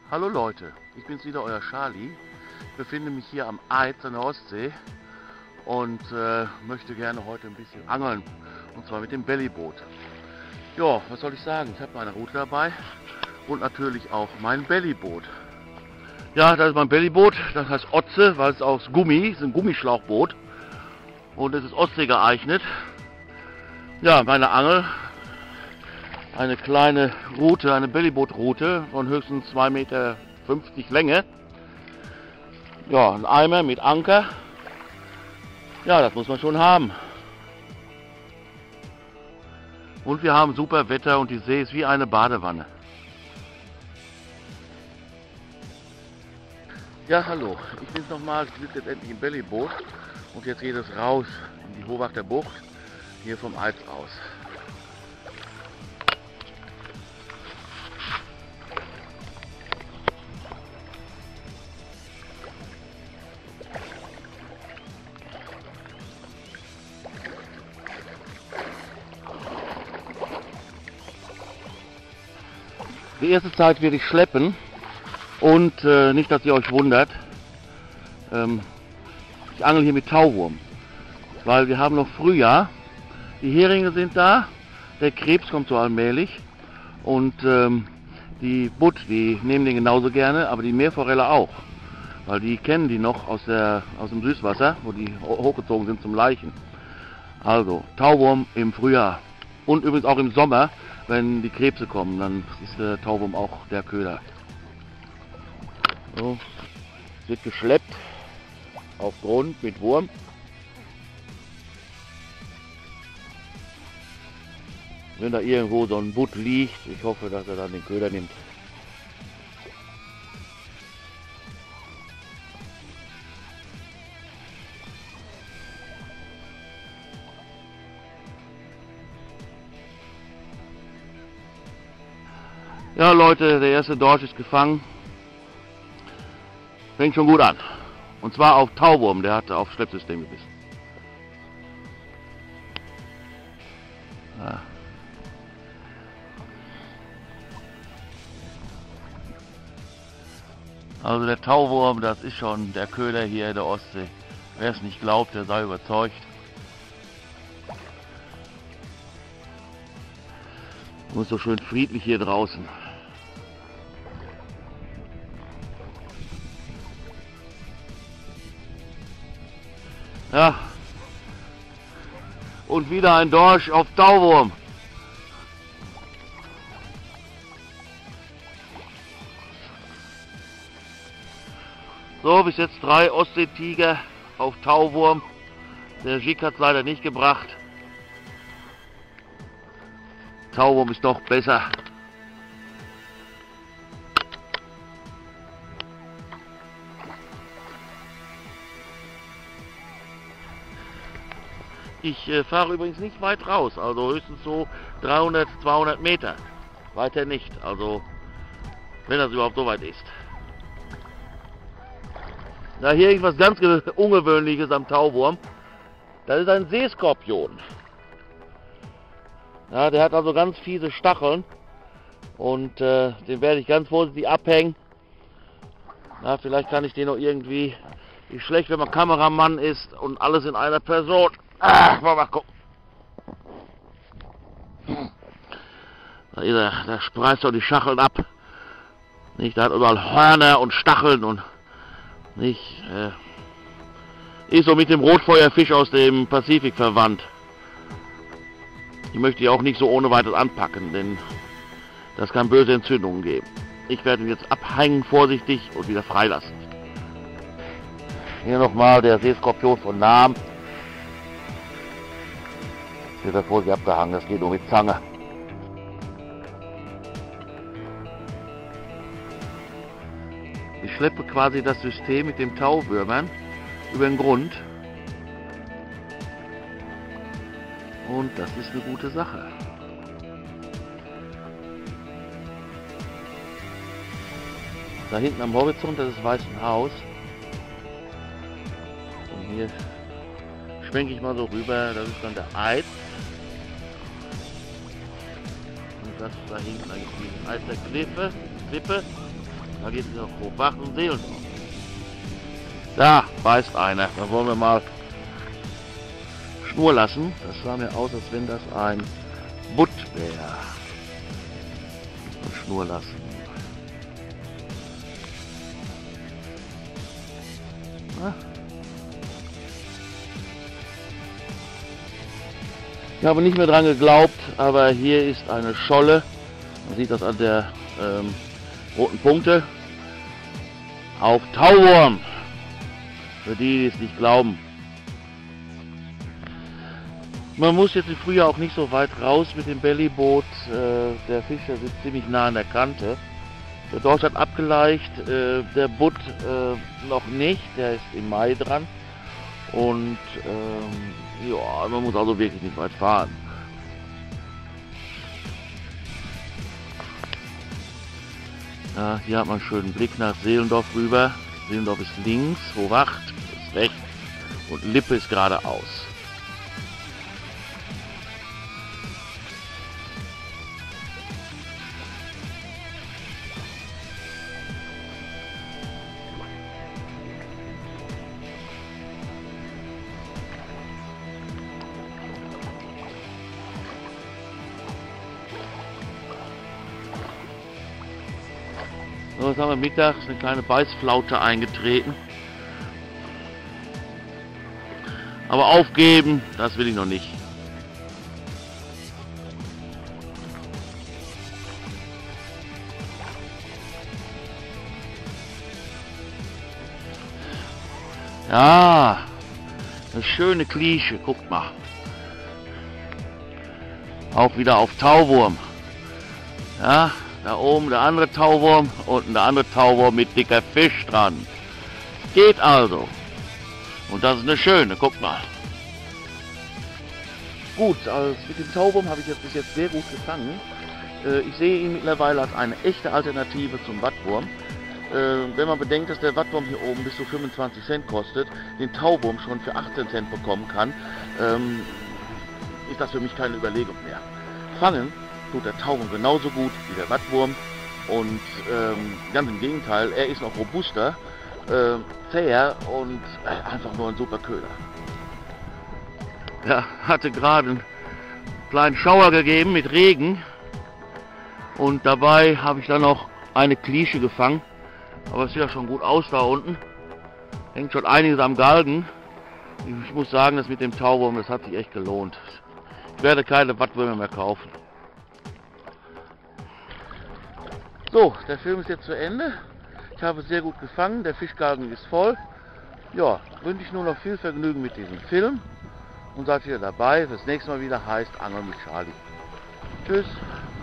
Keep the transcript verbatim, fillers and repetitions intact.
Hallo Leute, ich bin's wieder, euer Charlie. Ich befinde mich hier am Eiz an der Ostsee und äh, möchte gerne heute ein bisschen angeln, und zwar mit dem Bellyboot. Ja, was soll ich sagen, ich habe meine Rute dabei und natürlich auch mein Bellyboot. Ja, das ist mein Bellyboot, das heißt Otze, weil es aus Gummi, es ist ein Gummischlauchboot und es ist Ostsee geeignet. Ja, meine Angel, eine kleine Rute, eine Bellyboot-Rute von höchstens zwei Meter fünfzig Länge. Ja, ein Eimer mit Anker. Ja, das muss man schon haben. Und wir haben super Wetter und die See ist wie eine Badewanne. Ja, hallo, ich bin's nochmal, ich sitze jetzt endlich im Bellyboot und jetzt geht es raus in die Hohwachter Bucht, hier vom Eiz aus. Die erste Zeit werde ich schleppen und äh, nicht, dass ihr euch wundert, ähm, ich angel hier mit Tauwurm, weil wir haben noch Frühjahr, die Heringe sind da, der Krebs kommt so allmählich und ähm, die Butt, die nehmen den genauso gerne, aber die Meerforelle auch, weil die kennen die noch aus, der, aus dem Süßwasser, wo die hochgezogen sind zum Laichen. Also Tauwurm im Frühjahr und übrigens auch im Sommer. Wenn die Krebse kommen, dann ist der Tauwurm auch der Köder. So, es wird geschleppt auf Grund mit Wurm. Wenn da irgendwo so ein Butt liegt, ich hoffe, dass er dann den Köder nimmt. Ja Leute, der erste Dorsch ist gefangen. Fängt schon gut an. Und zwar auf Tauwurm, der hat auf Schleppsystem gebissen. Ja. Also der Tauwurm, das ist schon der Köder hier in der Ostsee. Wer es nicht glaubt, der sei überzeugt. Und ist so schön friedlich hier draußen. Ja, und wieder ein Dorsch auf Tauwurm. So, bis jetzt drei Ostseetiger auf Tauwurm. Der Jig hat es leider nicht gebracht. Tauwurm ist doch besser. Ich äh, fahre übrigens nicht weit raus, also höchstens so dreihundert, zweihundert Meter. Weiter nicht, also wenn das überhaupt so weit ist. Da hier irgendwas ganz Ungewöhnliches am Tauwurm. Das ist ein Seeskorpion. Ja, der hat also ganz fiese Stacheln und äh, den werde ich ganz vorsichtig abhängen. Na, vielleicht kann ich den noch irgendwie, ist schlecht, wenn man Kameramann ist und alles in einer Person. Ah, mal gucken. Da ist er, da spreizt doch die Stacheln ab. Nicht, da hat überall Hörner und Stacheln und nicht, äh, ist so mit dem Rotfeuerfisch aus dem Pazifik verwandt. Ich möchte die auch nicht so ohne weiteres anpacken, denn das kann böse Entzündungen geben. Ich werde ihn jetzt abhängen, vorsichtig und wieder freilassen. Hier nochmal der Seeskorpion von Nahm. Jetzt wird er vorsichtig abgehangen, das geht nur mit Zange. Ich schleppe quasi das System mit den Tauwürmern über den Grund. Und das ist eine gute Sache. Da hinten am Horizont, das ist Weißenhaus. Und hier schwenke ich mal so rüber, das ist dann der Eiz. Und das da hinten eigentlich die Eizer Klippe, Klippe. Da geht es noch Kobach und Seelen. Da beißt einer. Da wollen wir mal Schnur lassen. Das sah mir aus, als wenn das ein Butt wäre. Und Schnur lassen. Na? Ich habe nicht mehr dran geglaubt, aber hier ist eine Scholle. Man sieht das an der ähm, roten Punkte. Auf Tauwurm. Für die, die es nicht glauben. Man muss jetzt im Frühjahr auch nicht so weit raus mit dem Bellyboot. Äh, der Fischer sitzt ziemlich nah an der Kante. Der Dorsch hat abgeleicht, äh, der Butt äh, noch nicht, der ist im Mai dran. Und ähm, ja, man muss also wirklich nicht weit fahren. Ja, hier hat man einen schönen Blick nach Seelendorf rüber. Seelendorf ist links, Hochwacht ist rechts und Lippe ist geradeaus. So, jetzt haben wir mittags eine kleine Beißflaute eingetreten. Aber aufgeben, das will ich noch nicht. Ja, eine schöne Klische, guckt mal. Auch wieder auf Tauwurm. Ja. Da oben der andere Tauwurm, unten der andere Tauwurm mit dicker Fisch dran. Geht also. Und das ist eine schöne, guck mal. Gut, also mit dem Tauwurm habe ich jetzt bis jetzt sehr gut gefangen. Äh, ich sehe ihn mittlerweile als eine echte Alternative zum Wattwurm. Äh, wenn man bedenkt, dass der Wattwurm hier oben bis zu fünfundzwanzig Cent kostet, den Tauwurm schon für achtzehn Cent bekommen kann, ähm, ist das für mich keine Überlegung mehr. Fangen tut der Tauwurm genauso gut wie der Wattwurm und ähm, ganz im Gegenteil, er ist noch robuster, äh, zäher und äh, einfach nur ein super Köder. Ja, hatte gerade einen kleinen Schauer gegeben mit Regen und dabei habe ich dann noch eine Klische gefangen, aber es sieht ja schon gut aus da unten, hängt schon einiges am Galgen. Ich muss sagen, das mit dem Tauwurm, das hat sich echt gelohnt. Ich werde keine Wattwürmer mehr kaufen. So, der Film ist jetzt zu Ende. Ich habe sehr gut gefangen, der Fischgalgen ist voll. Ja, wünsche ich nur noch viel Vergnügen mit diesem Film und seid wieder dabei, wenn das nächste Mal wieder heißt Angeln mit Charlie. Tschüss.